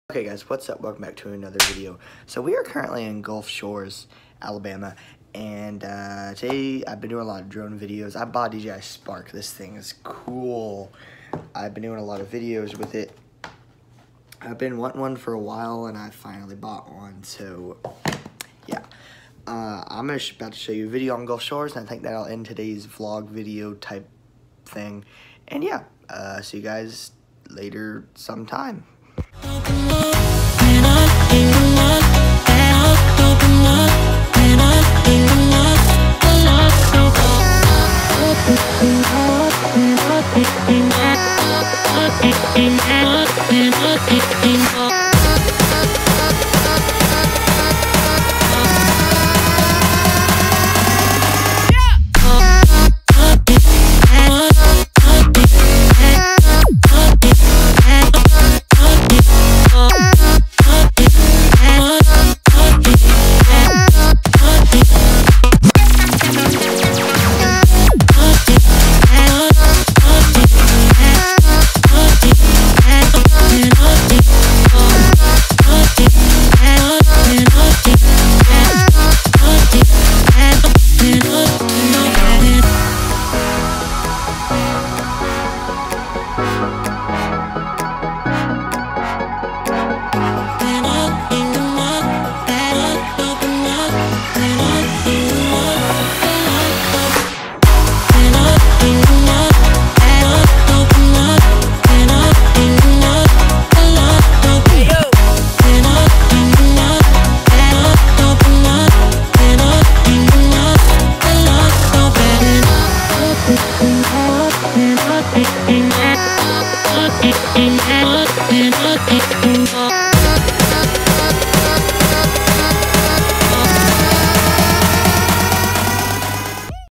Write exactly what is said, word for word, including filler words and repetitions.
Okay guys, what's up? Welcome back to another video. So we are currently in Gulf Shores, Alabama, and uh, today I've been doing a lot of drone videos. I bought D J I Spark. This thing is cool. I've been doing a lot of videos with it. I've been wanting one for a while, and I finally bought one. So yeah, uh, I'm gonna about to show you a video on Gulf Shores, and I think that'll end today's vlog video type thing. And yeah, uh, see you guys later sometime.